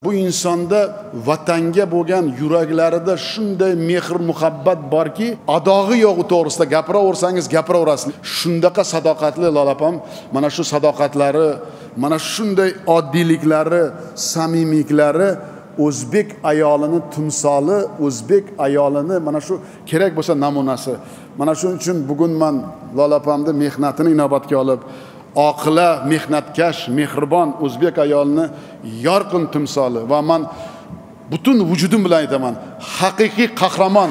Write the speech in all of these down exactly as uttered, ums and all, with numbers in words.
Bu insonda vatanga bo'lgan yuraklarida shunday mehr muhabbat borki, adog'i yo'g'i to'g'risida gapiraversangiz gapiraverasiz. Shundaqa sadoqatli Lolapam, mana shu sadoqatlari, mana shunday oddiyliklari, samimiyliklari o'zbek ayolini timsoli, o'zbek ayolini mana shu kerak bo'lsa namunasi. Mana shuning uchun bugun men Lolapamni mehnatini inobatga olib, oqila, mehnatkash, mehribon o'zbek ayolini yorqin timsoli va men butun vujudim bilan aytaman, haqiqiy qahramon.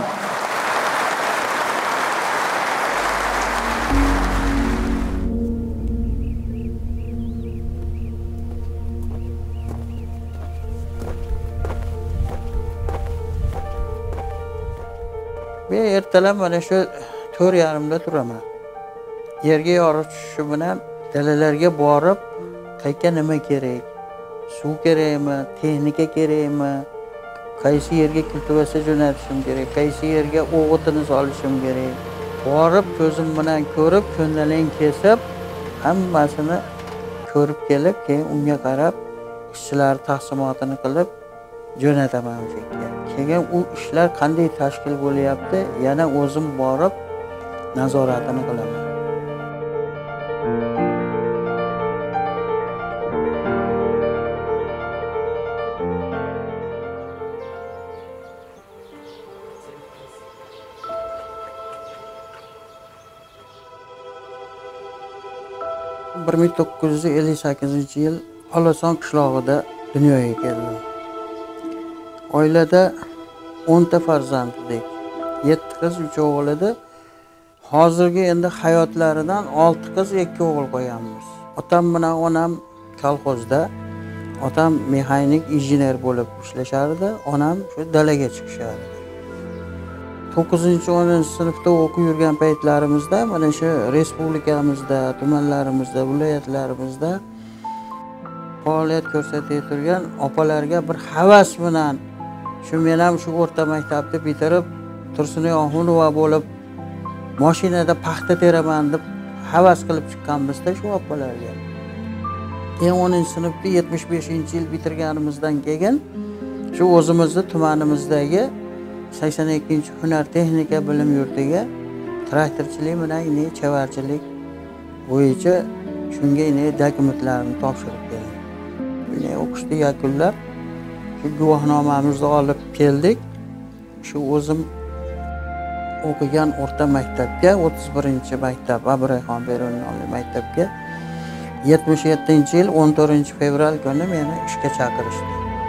Men ertalab mana shu to'rt yarimda turaman. Yerga yorib tushishi bilan dalalarga borib, qayerga nima kerak? Suv kerakmi, texnika kerakmi? Qaysi yerga kultivasiya jo'natishim kerak? Qaysi yerga o'g'itini solishim kerak? Borib ko'zim bilan ko'rib, ko'ndalang kesib, hammasini ko'rib kelib, keyin unga qarab, ishchilar taqsimotini qilib jo'nataman o'sha yerga. Keyin u ishlar qanday tashkil bo'lyapti, yana o'zim borib nazoratini qilaman. bir ming to'qqiz yuz ellik sakkizinchi yil Palason qishlog'ida dunyoga keldim. Oilada o'nta farzand edik. yetti qiz, uch o'g'il edi. Hozirgi endi hayotlaridan olti qiz, ikki o'g'il qo'yamiz. Otam bilan onam kolxozda, otam mexanik injener bo'lib ishlashardi, onam shu dalaga chiqishardi. to'qqizinchi o'ninchi sinfda o'qib yurgan paytlarimizda mana shu respublikamizda, tumanlarimizda, viloyatlarimizda faoliyat ko'rsatib turgan opalarga bir havas bilan shu men ham shu o'rta maktabni bitirib Tursunoy Oxunova bo'lib mashinada paxta teraman deb havas qilib chiqqanmizda shu opalarga. Keyin o'ninchi sinfda yetmish beshinchi yil bitirganimizdan keyin shu o'zimizni tumanimizdagi sakson ikkinchi hunar texnika bilim yurtiga traktorchilik bilan ne chavarchilik bo'yicha shunga ne dokumentlarimni topshirib keldim. Buni o'qishni yakunlab shu guvohnomamizni olib keldik. Shu o'zim o'qigan o'rta maktabga, o'ttiz birinchi maktab Abrayxon Beruniyli maktabga yetmish yettinchi yil o'n to'rtinchi fevral kuni meni ishga chaqirishdi.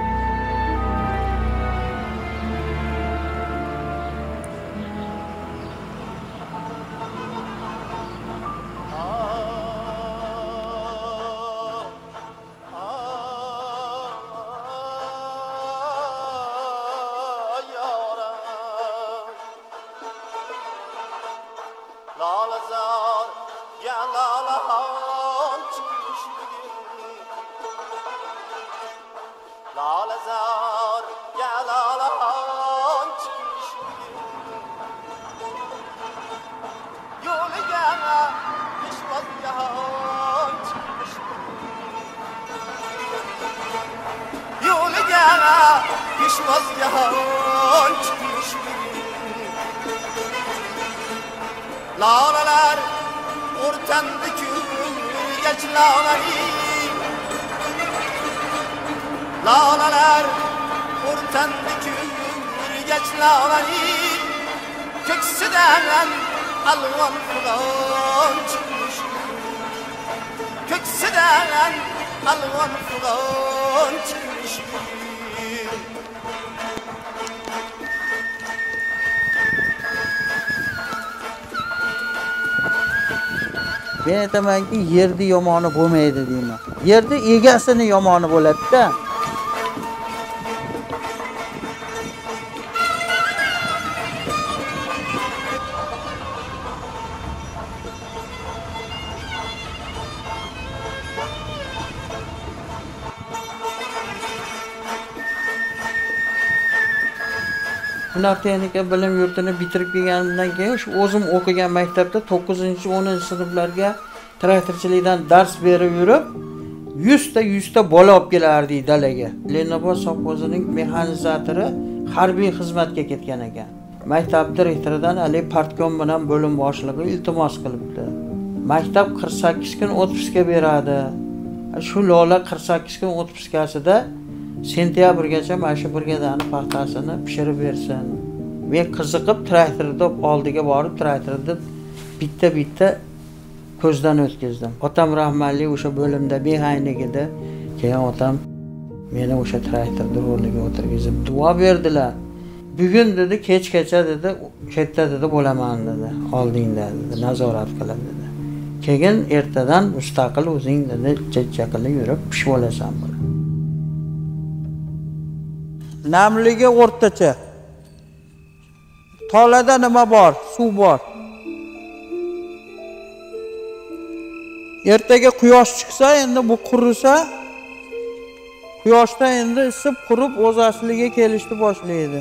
Lalalar ortandı külgeç lalari Lalalar ortandı külgeç lalari Köksüden alvan fulan çıkmış Köksüden alvan fulan çıkmış Men aytamanki, yerni yomoni bo'lmaydi deyman. Yerni egasini yomoni bo'ladi-da. Hunar texnika bilim yurtini bitirib kelganimdan keyin shu o'zim o'qigan maktabda to'qqizinchi o'ninchi sinflarga traktorchilikdan dars berib yurib, yuzta yuzta bola olib kelardik dalaga. Lenobod sovxozining mexanizatori harbiy xizmatga ketgan ekan. Maktab direktoridan ali partkom bilan bo'lim boshlig'i iltimos qilibdi. Maktab qirq sakkiz kun otpuska beradi. Shu lola qirq sakkiz kun otpuskasida sentyabrgacha mana shu brigadani paxtasini pishirib bersin. Men qiziqib traktorda oldiga borib traktorda bitta-bitta ko'zdan o'tkazdim. Otam rahmatli o'sha bo'limda mexanikida, keyin otam meni o'sha traktorda o'rniga o'tirgizib duo berdilar. Bugun dedi kechgacha dedi, chetda dedi bo'laman dedi, oldingda dedi, nazorat qilib dedi. Keyin ertadan mustaqil o'zing dedi, chechakili yurib pishib olasan buni. Namligi o'rtacha. Tolada nima bor? Suv bor. Ertaga quyosh chiqsa, endi bu qurisa, quyoshda endi isib qurib o'z asliga kelishni boshlaydi.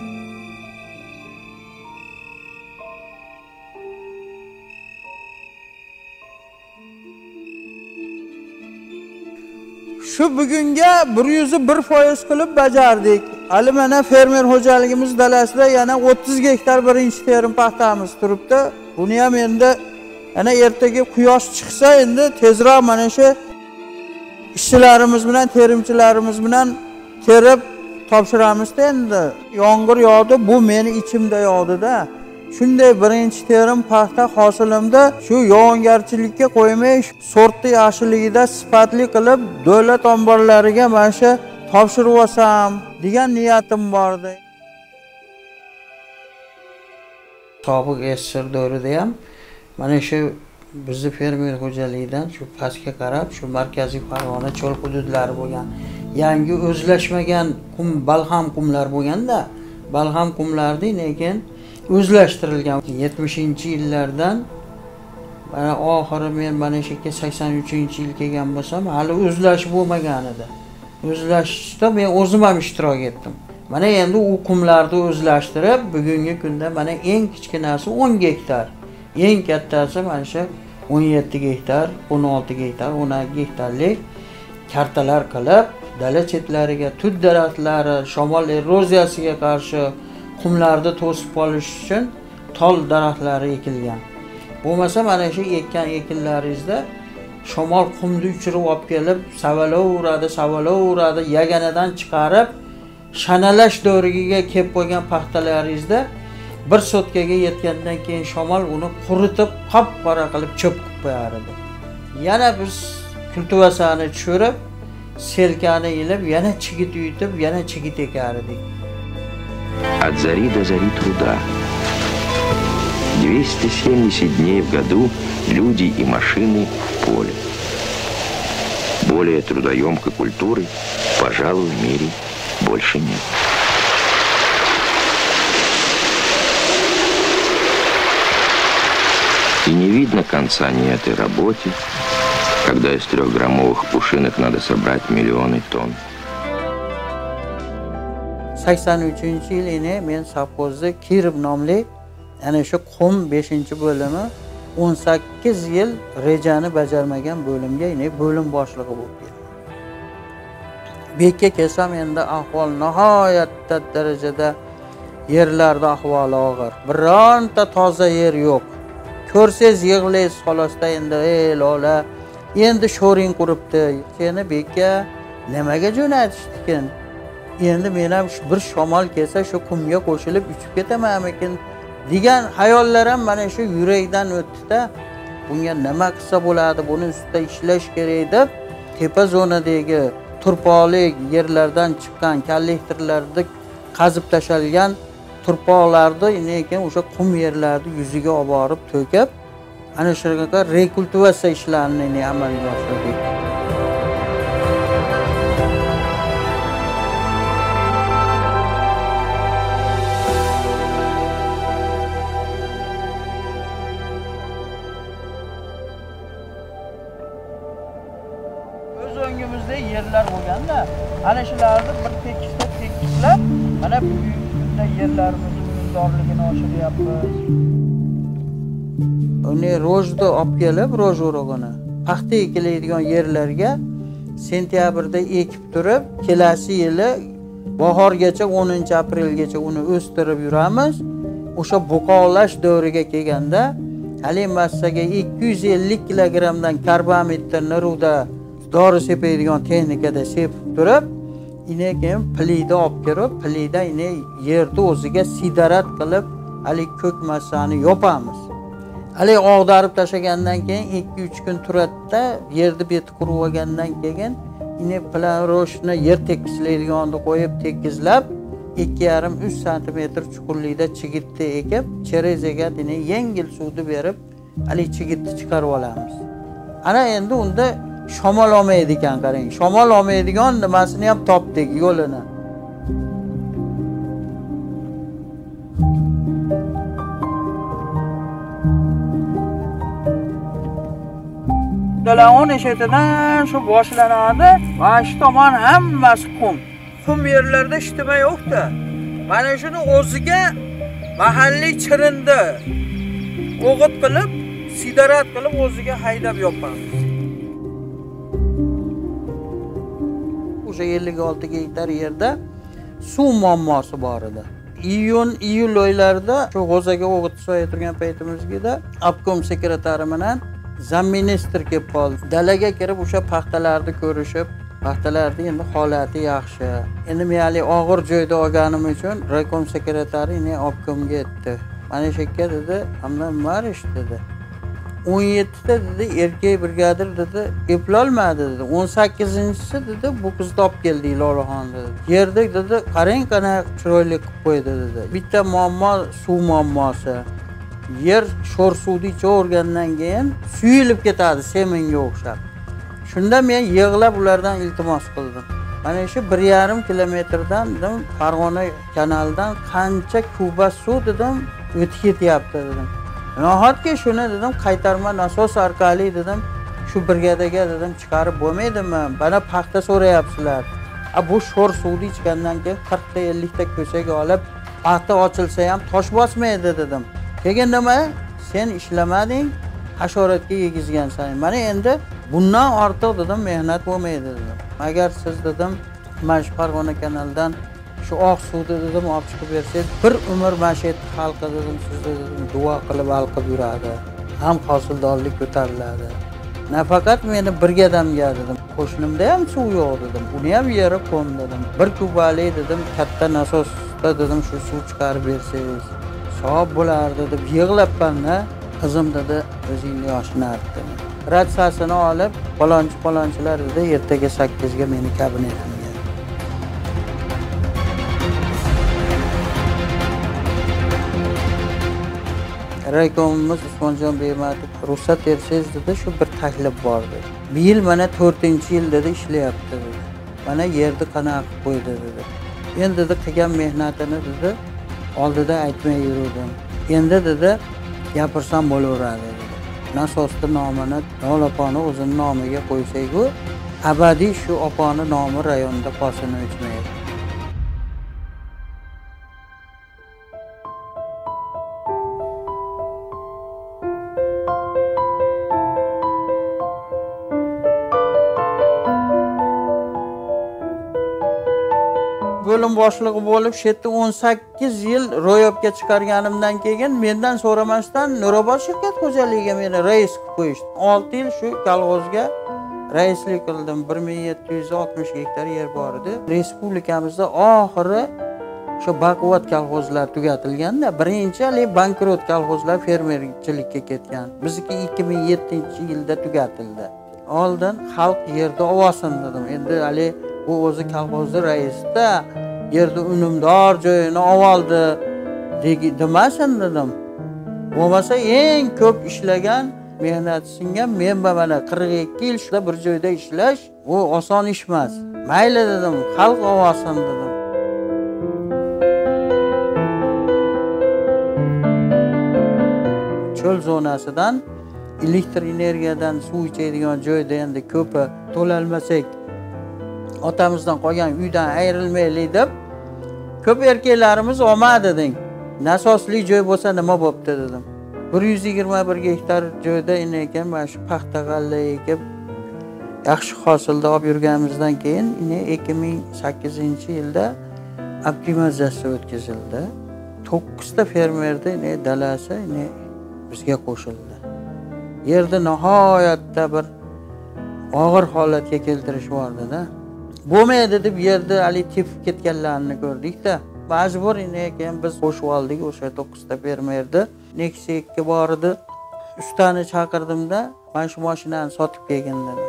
Shu bugunga bir yuz bir foiz qilib bajardik. Hali mana fermer xo'jaligimiz dalasida yana o'ttiz gektar birinchi terim paxtamiz turibdi. Buni ham endi ana ertaga quyosh chiqsa endi tezroq mana shu ishchilarimiz bilan, terimchilarimiz bilan terib topshiramiz-da endi. Yomg'ir yog'di, bu meni ichimda yog'di-da. Shunday birinchi terim paxta hosilimda shu yog'ingarchilikka qo'ymay, sortni yaxshiligida sifatli qilib davlat omborlariga mana shu topshirib olsam degan niyatim bor edi. Sobiq esir davrida ham mana shu bizni fermer xo'jaligidan shu pastga qarab shu markaziy Farg'ona cho'l hududlari bo'lgan, yangi o'zlashmagan qum, balham qumlar bo'lganda, balham qumlarni lekin o'zlashtirilgan yetmishinchi yillardan mana oxiri men mana shu sakson uchinchi yil kelgan bo'lsam, hali o'zlash bo'lmagan edi. O'zlashda men o'zim ham ishtirok etdim. Mana endi u qumlarni o'zlashtirib, bugungi kunda mana eng kichkinasi o'n gektar, eng kattasi mana shu o'n yetti gektar, o'n olti gektar, o'n ikki gektarlik kartalar qilib, dala chetlariga tut daraxtlari, shamol eroziyasiga qarshi qumlarni to'sib qolish uchun tol daraxtlari ekilgan. Bo'lmasa mana shu ekkan ekinlaringizda shamol qumni uchirib olib kelib, savalovuradi, savalovuradi, yaganadan chiqarib, shanalash davriga kelib qo'ygan paxtalaringizda bir sotkaga yetgandan keyin shamol uni quritib, qop-qora qilib cho'p qilib qo'yar edi. Yana biz kultivasiyani tushirib, selkani ilib, yana chigit uyitib, yana chigit ekar edik. От зари до зари труда. двести семьдесят дней в году люди и машины в поле. Более трудоемкой культуры, пожалуй, в мире больше нет. И не видно конца ни этой работе, когда из трехграммовых пушинок надо собрать миллионы тонн. sakson uchinchi yilini men sovxozda Kirib nomli ana shu qum beshinchi bo'limi o'n sakkiz yil rejani bajarmagan bo'limga yine bo'lim boshlig'i bo'lib keldim. Bekka kelsam endi ahvol nihoyatda darajada yerlarda ahvoli og'ir. Bironta toza yer yo'q. Ko'rsangiz yig'laysiz xolosda endi ey lola, endi sho'ring quribdi. Seni bekka nimaga jo'natishdikin? Endi men ham bir shamol kelsa shu qumga qo'shilib uchib ketamanmikin degan xayollar ham mana shu yurakdan o'tdi-da. Bunga nima qilsa bo'ladi, buni ustida ishlash kerak deb tepa zonadagi turpoqlik yerlardan chiqqan kollektorlarda qazib tashalgan turpoqlarni lekin o'sha qum yerlarni yuziga olib borib to'kib, ana shunaqa rekultivatsiya ishlarini amalga oshirdik. O'ngimizda yerlar bo'lganda, ana shularni bir tekislab tekislab, mana bugungi kunda yerlarimizning unumdorligini oshiryapmiz. Uni rojni olib kelib, roj urug'ini paxta ekiladigan yerlarga sentyabrda ekib turib, kelasi yili bahorgacha o'ninchi aprelgacha uni o'stirib yuramiz. O'sha buqolash davriga kelganda hali massaga ikki yuz ellik kilogrammdan karbamidda niruda dori sepadigan texnikada sepib turib, ine keyin pilida olib kirib, pilida ine yerni o'ziga sidarat qilib, hali ko'k massani yopamiz. Hali og'darib tashlagandan keyin ikki uch kun turadi-da, yerni beti qurib olgandan keyin ine plaroshni yer tekislaydiganda qo'yib tekizlab, ikki yarim uch santimetr chuqurlikda chigitni ekib, cherezaga ine yengil suvni berib, hali chigitni chiqarib olamiz. Ana endi unda shamol olmaydi ekan, qarang. Shamol olmaydigan nimasini ham topdik, yo'lini. Dalon eshitidan shu boshlanadi, va shu tomon hammasi qum. Qum yerlarda ishtima yo'q-da. Mana shuni o'ziga mahalliy chirindi o'g'it qilib, sidarat qilib o'ziga haydab yopamiz. O'sha ellik olti gektar yerda suv muammosi bor edi. Iyun, iyul oylarida shu g'o'zaga o'g'it so'ya turgan paytimizda obkom sekretari bilan zamministr kelib qoldi. Dalaga kirib o'sha paxtalarni ko'rishib, paxtalarning endi holati yaxshi. Endi men hali og'ir joyda olganim uchun raykom sekretari ine obkomga aytdi. Mana shu yerga dedi, "Hamdan marish" dedi. o'n yettita dedi, erkak brigadir dedi, eplolmadi dedi. o'n sakkizinchisi dedi, bu qizni olib keldik Lolaxon dedi. Yerda dedi, qarang qana chiroyli qilib qo'ydi dedi. Bitta muammo suv muammosi. Yer sho'r suvni ichavergandan keyin suyilib ketadi semenga o'xshab. Shunda men yig'lab ulardan iltimos qildim. Mana shu bir yarim kilometrdan dedim, Farg'ona kanalidan qancha kuba suv dedim, o'tib ketyapti dedim. Nahotki shuni dedim, qaytarma nasos orqali dedim, shu brigadaga dedim chiqarib bo'lmaydimi? Bana paxta so'rayapsizlar. A bu sho'r suvni ichgandan keyin qirq ta ellik ta ko'chaga olib, paxta ochilsa ham tosh bosmaydi dedim. Keyin nima? Sen ishlamading, hasharotga yegizgansan. Mana endi bundan ortiq dedim mehnat bo'lmaydi dedim. Agar siz dedim mana shu Farg'ona kanalidan shu oq suvni dedim olib chiqib bersangiz, bir umr mashet xalqi dedim sizni dedim duo qilib alqib yuradi. Ham hosildorlik ko'tariladi. Nafaqat meni brigadamga dedim, qo'shnimda ham suv yo'q dedim. Uni ham yeri qo'm dedim. Bir kubalik dedim katta nasosda dedim shu suv chiqarib bersangiz savob bo'lardi deb yig'labman-da. Qizim dedi, o'zingni yoshini artdi. Ratsasini olib, palonchi palonchilar dedi, ertaga sakkizga meni kabinetimga. Raykomimiz Usmonjon Bematov ruxsat bersangiz dedi, shu bir taklif bor dedi. Bu yil mana to'rtinchi yil dedi ishlayapti dedi. Mana yerni qanaqa qilib qo'ydi dedi. Endi dedi qilgan mehnatini dedi, oldida aytmay yurdim. Endi dedi gapirsam bo'laveradi dedi. Nasosning nomini Lolaponi o'zining nomiga qo'ysak-ku, abadiy shu oponi nomi rayonda qolsin o'chmaydi. Bo'lim boshlig'i bo'lib, shu yerda o'n sakkiz yil ro'yobga chiqarganimdan keyin mendan so'ramasdan Nurobod shirkat xo'jaligiga meni rais qilib qo'yishdi. olti yil shu kolxozga raislik qildim. bir ming yetti yuz oltmish gektar yer bor edi. Respublikamizda oxiri shu baquvvat kolxozlar tugatilganda, birinchi hali bankrot kolxozlar fermerchilikka ketgan. Bizniki ikki ming yettinchi yilda tugatildi. Oldin xalq yerda olsin dedim. Endi hali bu o'zi kolxozni raisda yerda unumdor joyini oldi demasin dedim. Bo'lmasa eng ko'p ishlagan mehnat singan men mana qirq ikki yil shunda bir joyda ishlash, bu oson ish emas. Mayli dedim, xalq olsin dedim. Cho'l zonasidan elektr energiyadan suv ichadigan joyda endi ko'pi to'lalmasak otamizdan qolgan uydan ayrilmaylik deb ko'p erkaklarimiz olmadi deng. Nasosli joy bo'lsa nima bo'pti dedim. bir yuz yigirma bir gektar joyda ekan mana shu paxta g'alla ekib yaxshi hosilda olib yurganimizdan keyin ikki ming sakkizinchi yilda optimizatsiya o'tkazildi. to'qqizta fermerda ne dalasi ne bizga qo'shildi. Yerda nihoyatda bir og'ir holatga keltirishvardi-da. Bo'lmaydi deb yerda hali tepib ketganlarini ko'rdik-da. Majbur keyin biz qo'shib oldik o'sha to'qqizta fermerda. Nexia bor edi. Ustani chaqirdim-da, "Men shu mashinani sotib kelgin" dedim.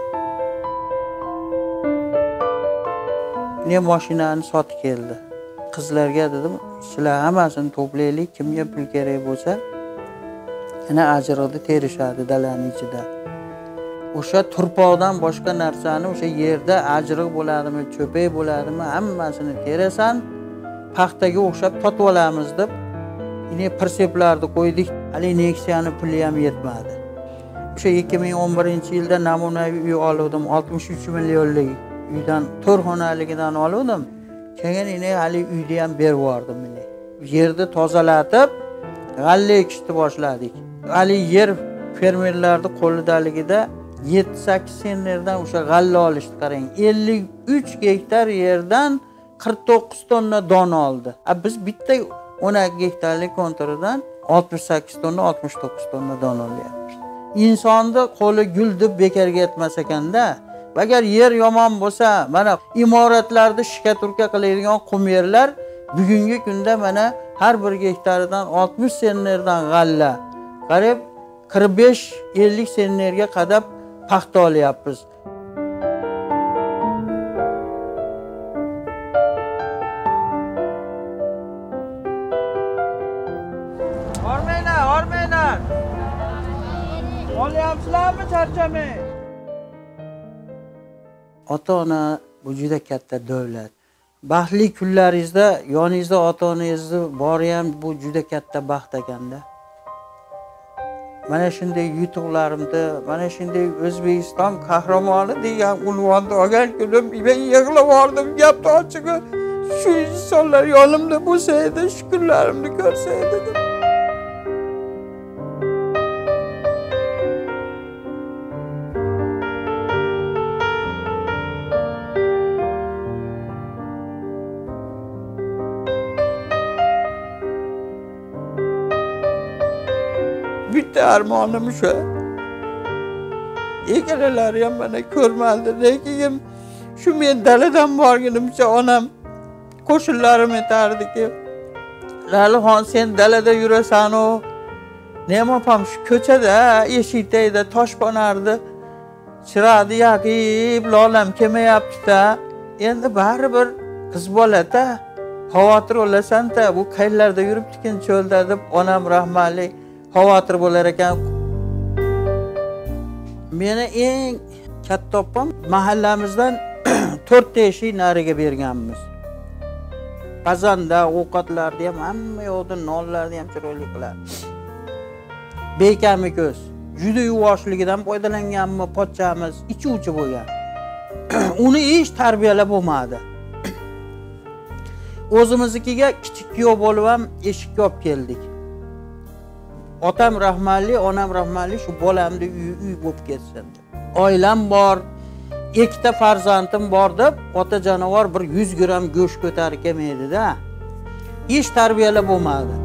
Ne mashinani sotib keldi. Qizlarga dedim, "Sizlar hammasini to'playlik, kimga pul kerak bo'lsa, ana ajriqni terishadi dalaning ichida. O'sha turpoqdan boshqa narsani o'sha yerda ajriq bo'ladimi, cho'pay bo'ladimi, hammasini terasan, paxtaga o'xshab totib olamiz" deb yine perseplarni qo'ydik. Hali Nexia'ni puli ham yetmadi. O'sha ikki ming o'n birinchi yilda namunaviy uy oldim, oltmish uch millionlik uydan, to'rt xonaligidan oldim. Keyin yine hali uyni ham berib yubordim meni. Yerni tozalatib, g'alla ekishni boshladik. Hali yer fermerlarning qo'lidaligida yetti sakkiz sennerdan o'sha g'alla olishdi, qarang. ellik uch gektar yerdan qirq to'qqiz tonna don oldi. A biz bitta o'n ikki gektarlik kontoridan oltmish sakkiz tonna, oltmish to'qqiz tonna don olyapmiz. Insonni qo'li gul deb bekarga yetmas ekanda. Agar yer yomon bo'lsa, mana imoratlarda shikaturka qiladigan qum yerlar bugungi kunda mana har bir gektaridan oltmish sennerdan g'alla, qarib qirq besh ellik sennerga qadab paxta olyapmiz. Ormaylar, ormaylar. Olyapsizlarmi, charchamay? Ota-ona bu juda katta davlat. Baxtli kunlaringizda yoningizda ota-onangizni bori ham bu juda katta baxt ekanda. Mana shunday yutuqlarimda, mana shunday O'zbekiston qahramoni degan unvonni olgan kunim men yig'lab oldim, gapni ochig'i. Shu insonlar yonimda bo'lsa edi, shu kunlarimni ko'rsa edi. Bitta armonim shu. Egalari ham mana ko'rmadi, lekin shu men daladan borganimcha onam qo'shinlarim aytardiki, "Lalixon, sen dalada yurasan-u, nima ham shu ko'chada eshikda tosh bonardi, chiroqni yoqib, lolam kelmayapti-da. Endi baribir qiz bola-da, xavotir olasan-da, bu qayerlarda yuribdi-kin cho'lda" deb onam rahmatli xavotir bo'lar ekan. Meni eng katta opam mahallamizdan to'rt eshik nariga berganmiz. Qazanda ovqatlarni ham hamma yoqda nonlarni ham chiroyli qiladi. Bekami ko'z. Juda yuvoshligidan foydalanganmi pochchamiz, ichi-uchi bo'lgan. Uni hech tarbiyalab bo'lmadi. O'zimiznikiga kichik kuyov bo'lib ham eshikka olib keldik. Otam rahmatli, onam rahmatli, shu bolamni uy uy bo'lib ketsin. Oilam bor, ikkita farzandim bor deb ota jonivor bir yuz gram go'sht ko'tarib kelmaydi-da. Hech tarbiyalab bo'lmadi.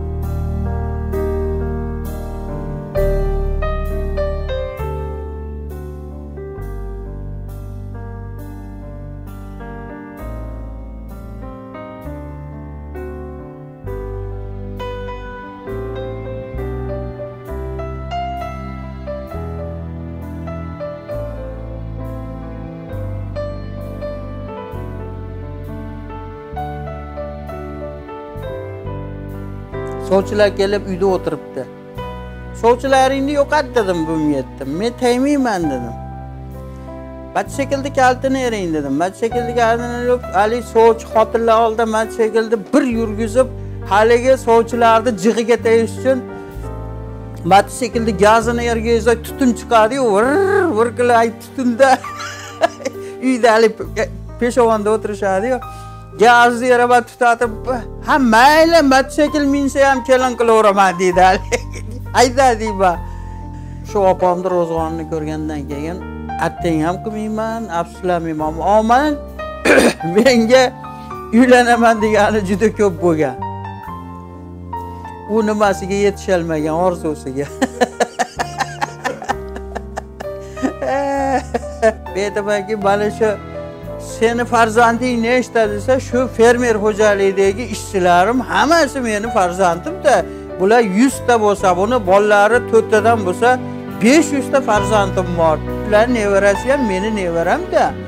Sovchilar kelib uyda o'tiribdi. Sovchilaringni yo'qot dedim bu yetdim. Men tegmayman dedim. Mototsiklni kaltini ering dedim. Mototsiklni kaltini olib, hali sovchi xotinlar oldida mototsiklni bir yurgizib, haligi sovchilarni jig'iga tegish uchun mototsiklni gazini yerga tutun chiqadi-yu, vir vir qilib tutunda uyda hali peshovonda o'tirishadi-yu. Gazni yarabat tutatib, ha mayli mototsikl minsa ham kelin qilaveraman deydi. Aytadi deyman. Shu opamni ro'zg'orini ko'rgandan keyin attang ham qilmayman, afsuslanmayman. Omad menga uylanaman degani juda ko'p bo'lgan. U nimasiga yetisha olmagan orzusiga. Aytamanki, mana shu seni farzanding nechta desa, shu fermer xo'jaligidagi ishchilarim hammasi meni farzandim-da. Bular yuz ta bo'lsa, buni bolalari to'rt tadan bo'lsa, besh yuz ta farzandim bor. Ular nevarasi ham meni nevaram-da.